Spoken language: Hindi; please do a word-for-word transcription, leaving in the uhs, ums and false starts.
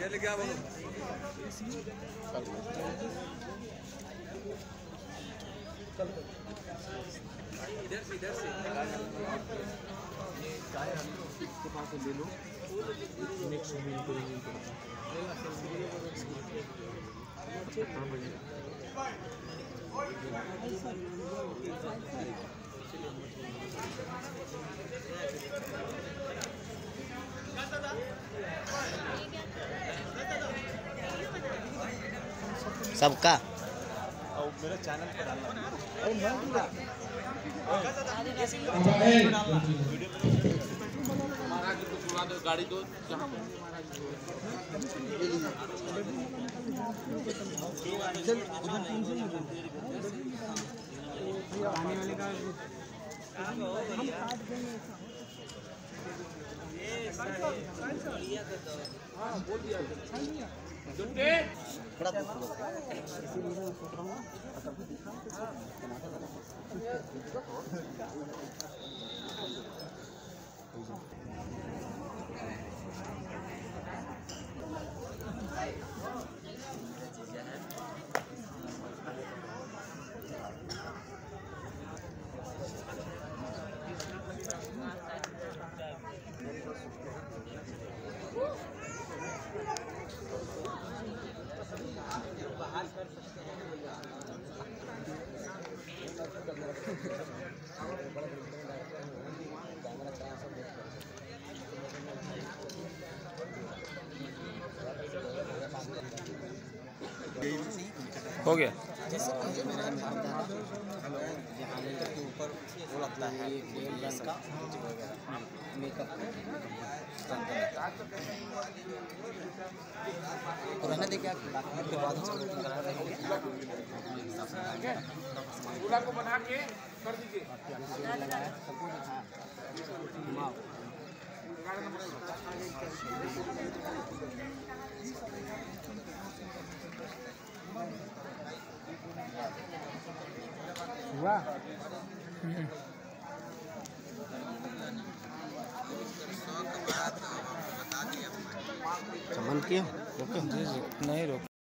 लेके आओ इधर से इधर से ये चाय इसके पास ले लो नेक्स्ट मील करेंगे सबका और मेरे चैनल पर डालना महाराज को सुना दो गाड़ी दो जहाँ आने वाले का हाँ बोल दिया हो गया जैसे पहले मेरा यहाँ के ऊपर वो लगता है का मेकअप तो रहने दे क्या के बाद पूरा को बना के कर दीजिए हुआ चमन क्यों नहीं रोक